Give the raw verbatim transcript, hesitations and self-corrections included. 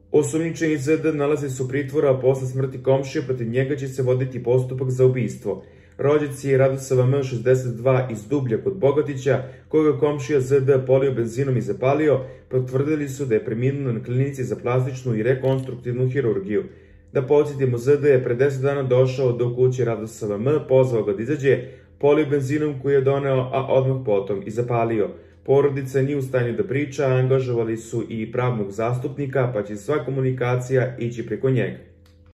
Osumnjičeni Z D nalazi se u pritvoru, a posle smrti komšije protiv njega će se voditi postupak za ubistvo. Rođaci je Radosava M, šezdeset dva, iz Dublja kod Bogatića, koga komšija Z D polio benzinom i zapalio, potvrdili su da je preminuo na klinici za plastičnu i rekonstruktivnu hirurgiju. Da podsjetimo, Z D je pre deset dana došao do kuće Radosava M, pozvao ga da izađe, polio benzinom koji je doneo, a odmah potom i zapalio. Porodica nije u stanju da priča, angažovali su i pravnog zastupnika, pa će sva komunikacija ići preko njega.